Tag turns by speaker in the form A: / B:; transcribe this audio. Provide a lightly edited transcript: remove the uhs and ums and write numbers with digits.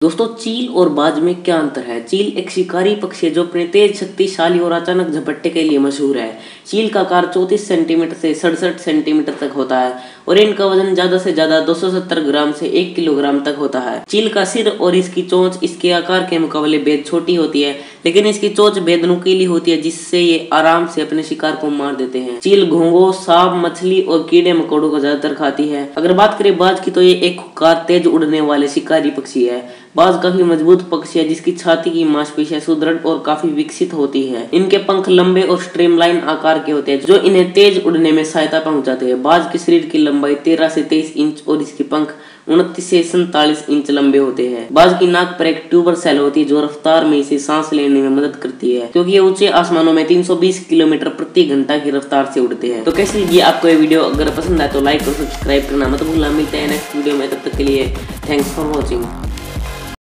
A: दोस्तों, चील और बाज में क्या अंतर है। चील एक शिकारी पक्षी है जो अपने तेज, शक्तिशाली और अचानक झपट्टे के लिए मशहूर है। चील का आकार 34 सेंटीमीटर से 67 सेंटीमीटर तक होता है और इनका वजन ज्यादा से ज्यादा 270 ग्राम से 1 किलोग्राम तक होता है। चील का सिर और इसकी चोंच इसके आकार के मुकाबले बेहद छोटी होती है, लेकिन इसकी चोंच बेहद नुकीली होती है जिससे ये आराम से अपने शिकार को मार देते हैं। चील घोंघों, सांप, मछली और कीड़े मकोड़ों को ज्यादातर खाती है। अगर बात करें बाज की, तो ये एक खुंखार, तेज उड़ने वाले शिकारी पक्षी है। बाज काफी मजबूत पक्षी है जिसकी छाती की मांसपेशियां सुदृढ़ और काफी विकसित होती है। इनके पंख लंबे और स्ट्रीमलाइन आकार के होते हैं जो इन्हें तेज उड़ने में सहायता पहुंचाते हैं। बाज के शरीर की लंबाई 13 से 23 इंच और इसके पंख 29 से 47 इंच लंबे होते हैं। बाज की नाक पर एक ट्यूबर सेल होती है जो रफ्तार में इसे सांस लेने में मदद करती है, क्योंकि ये ऊंचे आसमानों में 320 किलोमीटर प्रति घंटा की रफ्तार से उड़ते हैं। तो कैसी लगी आपको ये वीडियो? अगर पसंद आए तो लाइक और सब्सक्राइब करना मत भूलना। मिलते हैं नेक्स्ट वीडियो में, तब तक के लिए थैंक्स फॉर वॉचिंग।